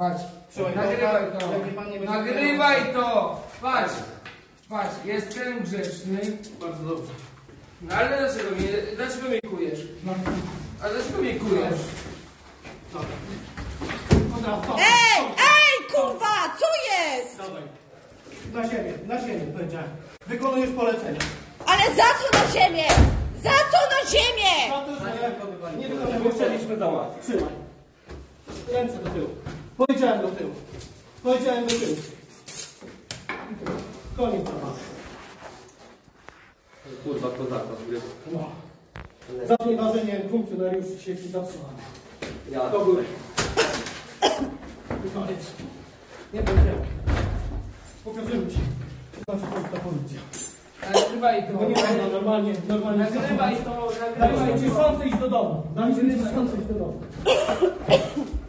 Patrz. Nagrywaj to. Nagrywaj to. Patrz. Patrz, jestem grzeczny. Bardzo dobrze. No ale dlaczego mnie kujesz? A dlaczego mnie kujesz? Ej, kurwa, co jest? Dawaj. Na ziemię powiedziałem. Wykonujesz polecenie. Ale za co na ziemię? Za co na ziemię? Za to, że nie wykonujesz, chcieliśmy załatwić. Trzymaj. Ręce do tyłu. Powiedziałem do tyłu. Powiedziałem do tyłu. Koniec zabawy. Kurwa, to za to zgrywa. No. Za znieważenie funkcjonariuszy sieci zatrzymamy. Ja. Do góry. I koniec. Nie będziemy. Pokażemy ci. Znaczy polska policja. Nagrywaj to. Bo nie można normalnie. Nagrywaj to. Dajcie szansę iść do domu. Dajcie szansę iść do domu.